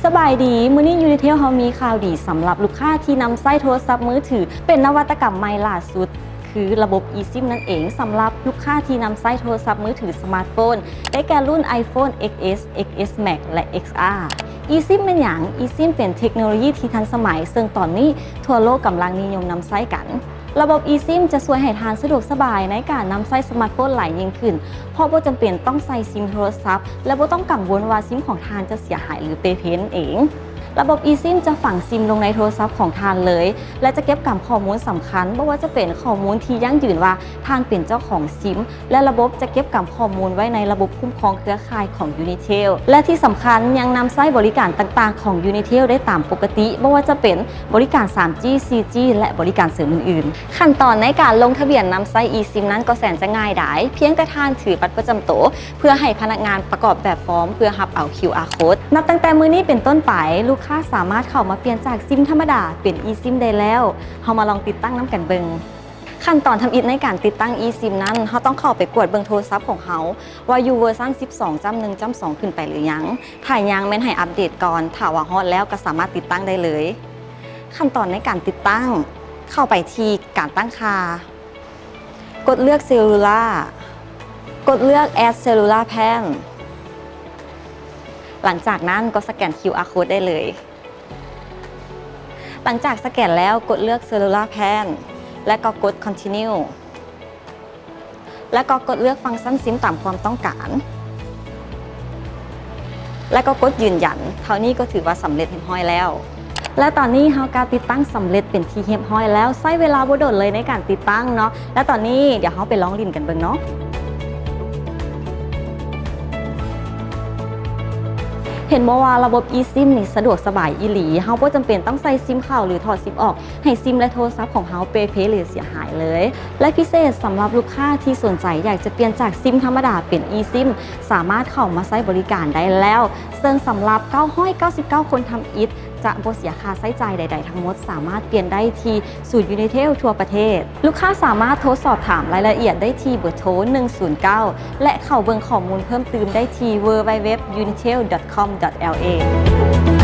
สบายดีมื้อนี้ยูนิเทลเขามีข่าวดีสำหรับลูกค้าที่นำไส้โทรศัพท์มือถือเป็นนวัตกรรมใหม่ล่าสุดคือระบบ eSIM นั่นเองสำหรับลูกค้าที่นำไส้โทรศัพท์มือถือสมาร์ทโฟนได้แก่รุ่น iPhone XS XS Max และ XR eSIM เป็นอย่าง eSIM เป็นเทคโนโลยีที่ทันสมัยซึ่งตอนนี้ทั่วโลกกำลังนิยมนำไส้กันระบบ eSIM จะช่วยให้ทานสะดวกสบายในการนำไส้สมาร์ทโฟนหลายยิ่งขึ้นเพราะว่าจำเป็นต้องใส่ซิมโทรศัพท์และไม่ต้องกังวลว่าซิมของทานจะเสียหายหรือเปเพ้นเองระบบ eSIM จะฝังซิมลงในโทรศัพท์ของทานเลยและจะเก็บกับข้อมูลสำคัญไม่ว่าจะเป็นข้อมูลที่ยั่งยืนว่าทานเป็นเจ้าของซิมและระบบจะเก็บกับข้อมูลไว้ในระบบคุ้มครองเครือข่ายของ Unitel และที่สำคัญยังนำไส้บริการต่างๆของ Unitel ได้ตามปกติไม่ว่าจะเป็นบริการ 3G 4G และบริการเสริมอื่นๆขั้นตอนในการลงทะเบียนนำไส้ eSIM นั้นก็แสนจะง่ายดายเพียงแต่ทานถือบัตรประจำตัวเพื่อให้พนักงานประกอบแบบฟอร์มเพื่อรับเอา QR code นับตั้งแต่มื้อนี้เป็นต้นไปลูกค้าสามารถเข้ามาเปลี่ยนจากซิมธรรมดาเป็น eSIM ได้แล้วเรามาลองติดตั้งน้ำกันเบิงขั้นตอนทำอิฐในการติดตั้ง eSIM นั้นเราต้องเข้าไปกวดเบิงโทรศัพท์ของเขาว่าอยู่เวอร์ชัน 12.1.2 ขึ้นไปหรือยังถ้ายังแม่นให้อัปเดตก่อนถ้าว่าฮอตแล้วก็สามารถติดตั้งได้เลยขั้นตอนในการติดตั้งเข้าไปที่การตั้งค่ากดเลือก Cellular กดเลือก Add Cellular Plan หลังจากนั้นก็สแกน QR Code ได้เลยหลังจากสแกนแล้วกดเลือก Cellular Plan และก็กด Continue และก็กดเลือกฟังก์ชันซิมตามความต้องการและก็กดยืนยันเท่านี้ก็ถือว่าสำเร็จเรียบร้อยแล้วและตอนนี้เราการติดตั้งสำเร็จเป็นที่เรียบร้อยแล้วใช้เวลาบ่โดนเลยในการติดตั้งเนาะและตอนนี้เดี๋ยวเราไปลองลิ้นกันเบิ่งเนาะเห็นว่าระบบ eSIM นี่สะดวกสบายอีหลีเฮาบ่จำเป็นต้องใส่ซิมเข้าหรือถอดซิมออกให้ซิมและโทรศัพท์ของเฮาเปเพ้หรือเสียหายเลยและพิเศษสำหรับลูกค้าที่สนใจอยากจะเปลี่ยนจากซิมธรรมดาเป็น eSIM สามารถเข้ามาใช้บริการได้แล้วซึ่งสำหรับ999คนทำอิฐจะบ่เสียค่าใช้จ่ายใดๆทั้งหมดสามารถเปลี่ยนได้ที่ศูนย์ Unitel ทั่วประเทศลูกค้าสามารถโทรสอบถามรายละเอียดได้ที่เบอร์โทร109และเข้าเบิ่งข้อมูลเพิ่มเติมได้ที่ www.unitel.com.la